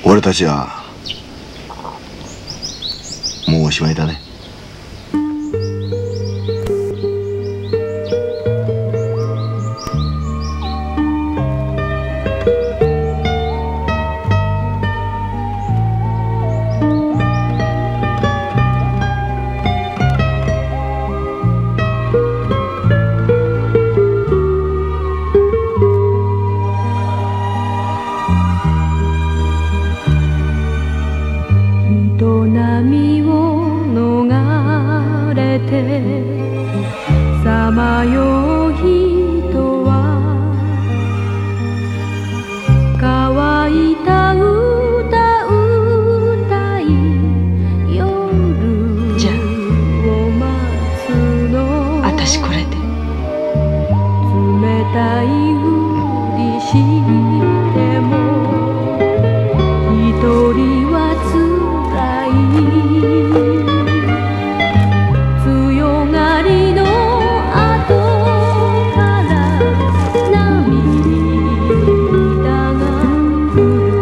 俺たちはもうおしまいだね。 人波を逃れてさまよう人は乾いた歌歌い夜を待つの。 私これで冷たいふりしても一人は辛い。強がりの後から涙が降る。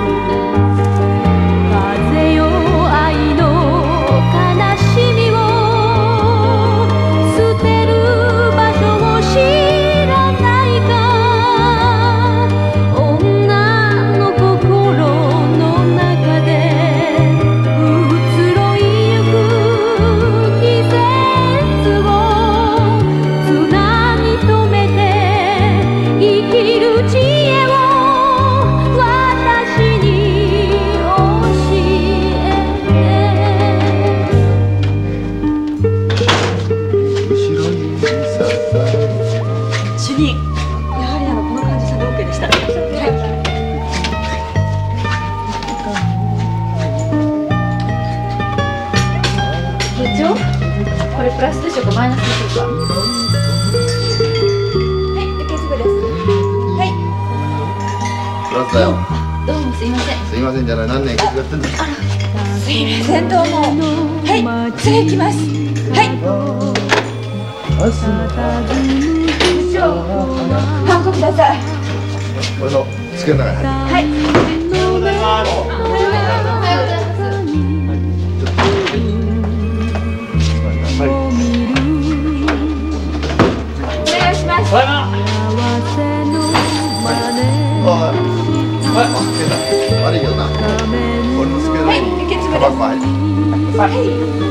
風よ愛の悲しみを捨てる場所を知らないか。女の心の中で移ろいゆく季節をつなぎとめて生きる知恵を私に教えて。 後ろに主任、やはりこの患者さんで OK でした。部長、これプラスでしょうかマイナスでしょうか。はい、受けすぐです。はい。 プラスだよ。 どうもすいません。 すいませんじゃない、何年かかってんだ。 すいません、どうも。はい、次行きます。はい。部長、ハンコください。 俺の机の中に入る。 はい。おはようございます。おはようございます。お願いします。 悪いよな。俺の机のはい、 上に受け継ぐです。 タバコ入る。 はい。